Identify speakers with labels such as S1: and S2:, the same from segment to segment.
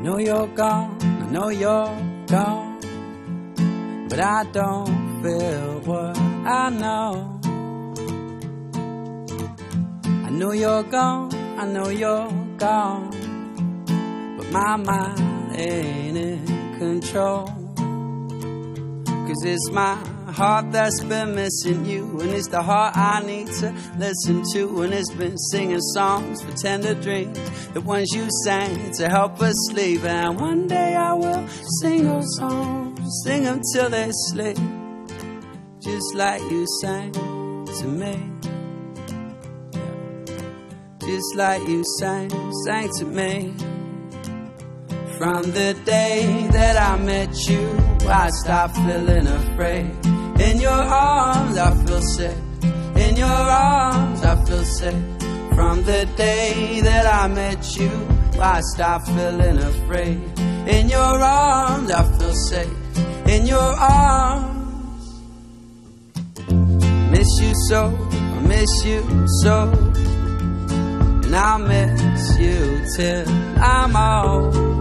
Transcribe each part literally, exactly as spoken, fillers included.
S1: know you're gone, I know you're gone, but I don't feel what I know. I know you're gone, I know you're gone, but my mind ain't in control. Cause it's my heart that's been missing you, and it's the heart I need to listen to. And it's been singing songs for tender dreams, the ones you sang to help us sleep. And one day I will sing those songs, sing them till they sleep, just like you sang to me. Just like you sang, sang to me. From the day that I met you, I stopped feeling afraid. In your arms I feel safe, in your arms I feel safe. From the day that I met you, I stopped feeling afraid. In your arms I feel safe, in your arms. Miss you so, I miss you so, and I'll miss you till I'm old.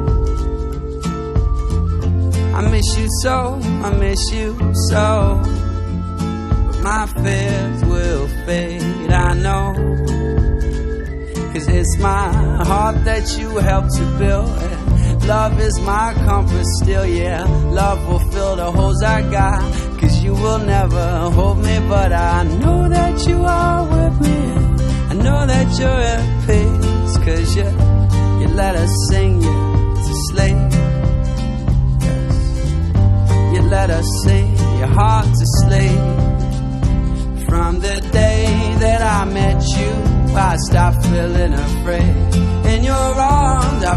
S1: I miss you so, I miss you so, but my fears will fade, I know. Cause it's my heart that you helped to build, and love is my compass still, yeah. Love will fill the holes I got, cause you will never hold me, but I know that you are with me. I know that you're at peace, cause you, you let us sing you to sleep. Let us sing your heart to sleep. From the day that I met you, I stopped feeling afraid. In your arms I